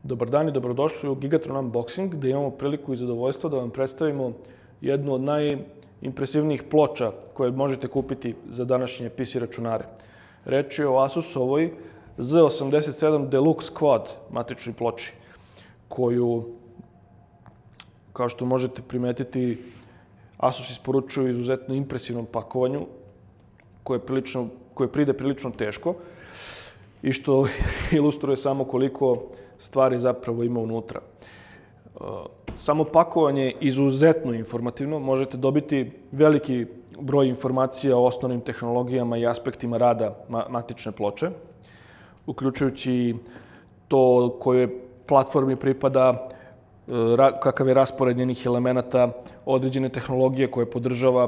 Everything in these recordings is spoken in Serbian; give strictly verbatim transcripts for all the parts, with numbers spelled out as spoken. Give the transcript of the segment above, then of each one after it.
Dobar dan i dobrodošli u Gigatron Unboxing, gde imamo priliku i zadovoljstvo da vam predstavimo jednu od najimpresivnijih ploča koje možete kupiti za današnje P C računare. Reč je o Asusovoj Z osamdeset sedam Deluxe Quad matičnoj ploči, koju, kao što možete primetiti, Asus isporučuje u izuzetno impresivnom pakovanju, koje, prilično, koje pride prilično teško i što ilustruje samo koliko stvari zapravo ima unutra. Samo pakovanje je izuzetno informativno. Možete dobiti veliki broj informacija o osnovnim tehnologijama i aspektima rada matične ploče, uključujući to kojoj platformi pripada, kakav je raspored njenih elemenata, određene tehnologije koje podržava,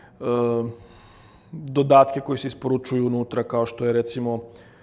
dodatke koji se isporučuju unutra, kao što je recimo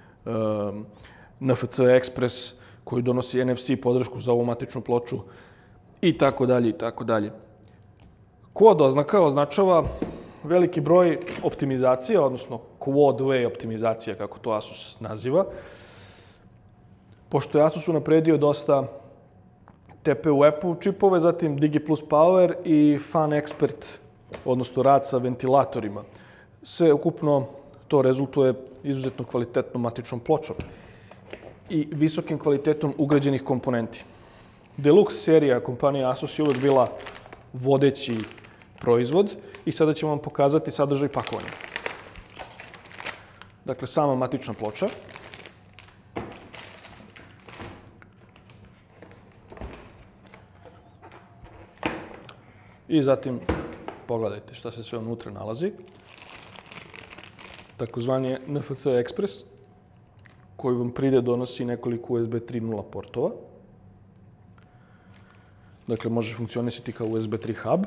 N F C Express, koji donosi N F C podršku za ovu matičnu ploču, i tako dalje, i tako dalje. Quad oznaka označava veliki broj optimizacija, odnosno Quad way optimizacija, kako to Asus naziva. Pošto je Asus unapredio dosta T P U E P U čipove, zatim DigiPlus Power i Fan Expert, odnosno rad sa ventilatorima. Sve ukupno to rezultuje izuzetno kvalitetnom matičnom pločom i visokim kvalitetom ugrađenih komponenti. Deluxe serija kompanije Asus je uvek bila vodeći proizvod i sada ćemo vam pokazati sadržaj pakovanja. Dakle, sama matična ploča. I zatim pogledajte šta se sve unutra nalazi. Takozvani je N F C Express, koji vam pride donosi nekoliko U S B tri punto nula portova. Dakle, može funkcionisati kao U S B tri hub.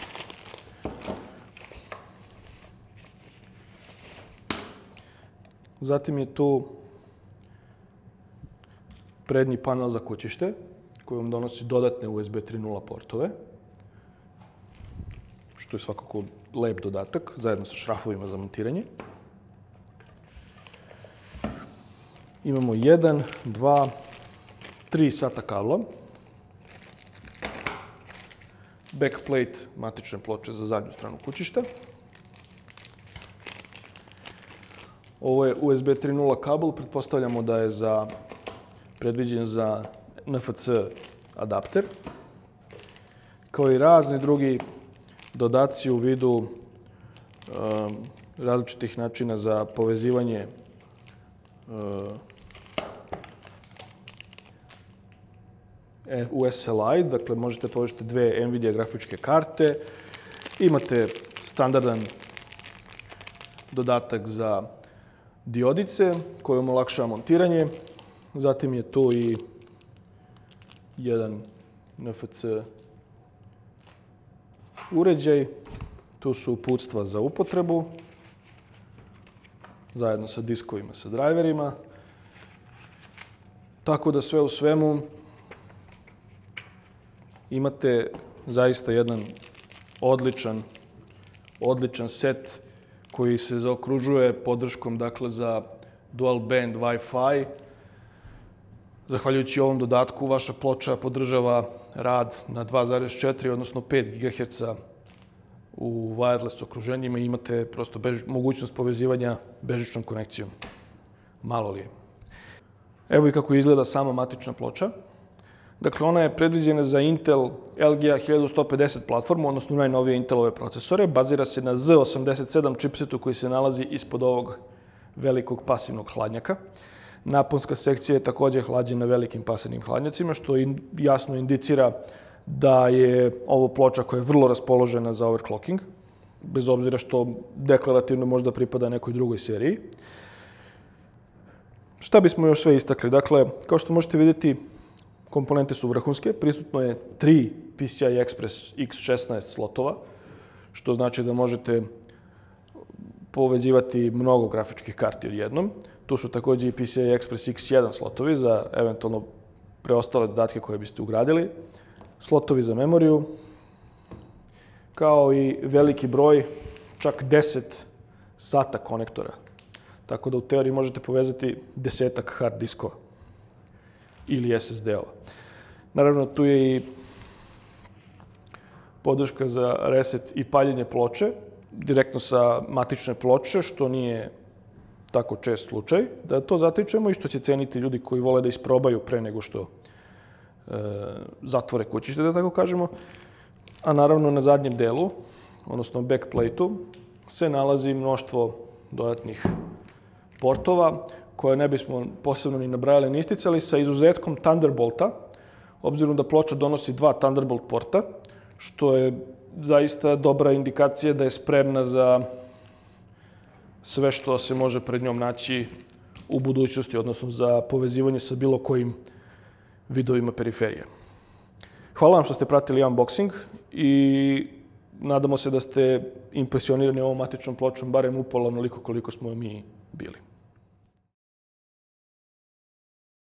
Zatim je tu prednji panel za kućište, koji vam donosi dodatne U S B tri punto nula portove, što je svakako lep dodatak, zajedno sa šrafovima za montiranje. Imamo jedan, dva, tri sata kabla, backplate matične ploče za zadnju stranu kućišta. Ovo je U S B tri punto nula kabel, pretpostavljamo da je za, predviđen za N F C adapter, kao i razni drugi dodaci u vidu um, različitih načina za povezivanje uh, U S L I, dakle možete povezati dve NVIDIA grafičke karte, imate standardan dodatak za diodice koji vam olakšava montiranje, zatim je tu i jedan N F C uređaj, tu su uputstva za upotrebu, zajedno sa diskovima, sa drajverima, tako da sve u svemu imate zaista jedan odličan, odličan set koji se zaokružuje podrškom, dakle, za dual band Wi-Fi. Zahvaljujući ovom dodatku, vaša ploča podržava rad na dva zarez četiri, odnosno pet gigaherca u wireless okruženjima i imate prosto bež, mogućnost povezivanja bežičnom konekcijom. Malo li je. Evo i kako izgleda sama matična ploča. Dakle, ona je predviđena za Intel L G A hiljadu sto pedeset platformu, odnosno najnovije Intelove procesore. Bazira se na Z osamdeset sedam chipsetu koji se nalazi ispod ovog velikog pasivnog hladnjaka. Naponska sekcija je također hlađena velikim pasivnim hladnjacima, što jasno indicira da je ovo ploča koja je vrlo raspoložena za overclocking, bez obzira što deklarativno možda pripada nekoj drugoj seriji. Šta bismo još sve istakli? Dakle, kao što možete vidjeti, komponente su vrhunske, prisutno je tri P C I Express X šesnaest slotova, što znači da možete povezivati mnogo grafičkih karti odjednom. Tu su također i P C I Express X jedan slotovi za eventualno preostale dodatke koje biste ugradili, slotovi za memoriju, kao i veliki broj, čak deset sata konektora. Tako da u teoriji možete povezati desetak hard diskova. ili S S D-ova. Naravno, tu je i podrška za reset i paljenje ploče, direktno sa matične ploče, što nije tako čest slučaj, da to zatičemo i što će ceniti ljudi koji vole da isprobaju pre nego što e, zatvore kućište, da tako kažemo. A naravno na zadnjem delu, odnosno backplate-u, se nalazi mnoštvo dodatnih portova, koje ne bismo posebno ni nabrajali ni isticali, sa izuzetkom Thunderbolta, obzirom da ploča donosi dva Thunderbolt porta, što je zaista dobra indikacija da je spremna za sve što se može pred njom naći u budućnosti, odnosno za povezivanje sa bilo kojim vidovima periferije. Hvala vam što ste pratili unboxing i nadamo se da ste impresionirani ovom matičnom pločom, barem upola onoliko koliko smo mi bili.